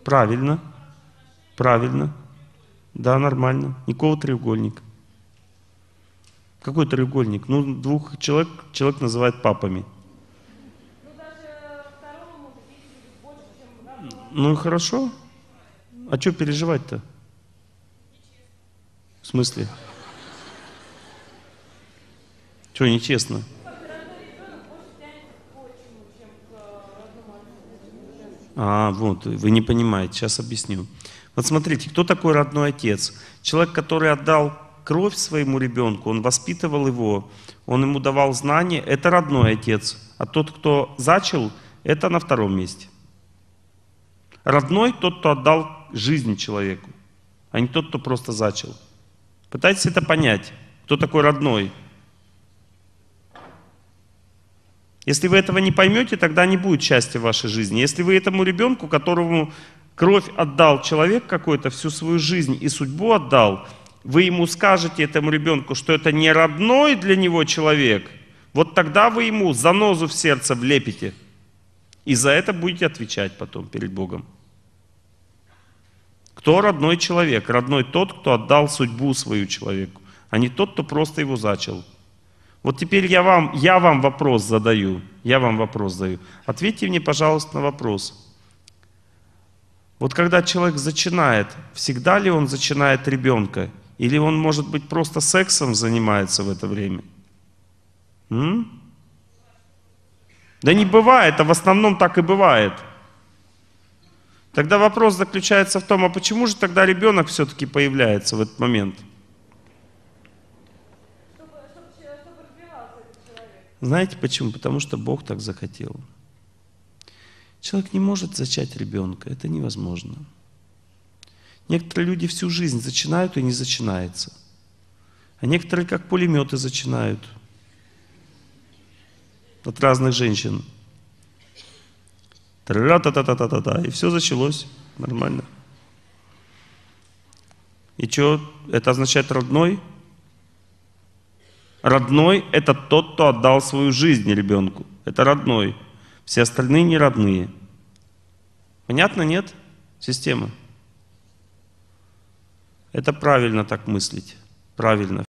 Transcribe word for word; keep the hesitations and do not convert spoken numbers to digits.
Правильно. Правильно. Да, нормально. Никакого треугольника. Какой треугольник? Ну, двух человек, человек называет папами. Ну и хорошо. А что переживать-то? В смысле? Что нечестно? А, вот, вы не понимаете, сейчас объясню. Вот смотрите, кто такой родной отец? Человек, который отдал кровь своему ребенку, он воспитывал его, он ему давал знания, это родной отец. А тот, кто зачал, это на втором месте. Родной тот, кто отдал жизнь человеку, а не тот, кто просто зачал. Пытайтесь это понять, кто такой родной. Если вы этого не поймете, тогда не будет счастья в вашей жизни. Если вы этому ребенку, которому кровь отдал человек какой-то, всю свою жизнь и судьбу отдал, вы ему скажете, этому ребенку, что это не родной для него человек, вот тогда вы ему занозу в сердце влепите. И за это будете отвечать потом перед Богом. Кто родной человек? Родной тот, кто отдал судьбу свою человеку, а не тот, кто просто его зачал. Вот теперь я вам, я вам вопрос задаю. Я вам вопрос задаю. Ответьте мне, пожалуйста, на вопрос. Вот когда человек зачинает, всегда ли он зачинает ребенка? Или он, может быть, просто сексом занимается в это время? М? Да не бывает, а в основном так и бывает. Тогда вопрос заключается в том, а почему же тогда ребенок все-таки появляется в этот момент? Знаете почему? Потому что Бог так захотел. Человек не может зачать ребенка, это невозможно. Некоторые люди всю жизнь зачинают и не зачинается. А некоторые как пулеметы зачинают от разных женщин. Тра-та-та-та-та-та-та. И все зачалось нормально. И что, это означает родной? Родной — это тот, кто отдал свою жизнь ребенку. Это родной. Все остальные не родные. Понятно, нет? Система. Это правильно так мыслить. Правильно.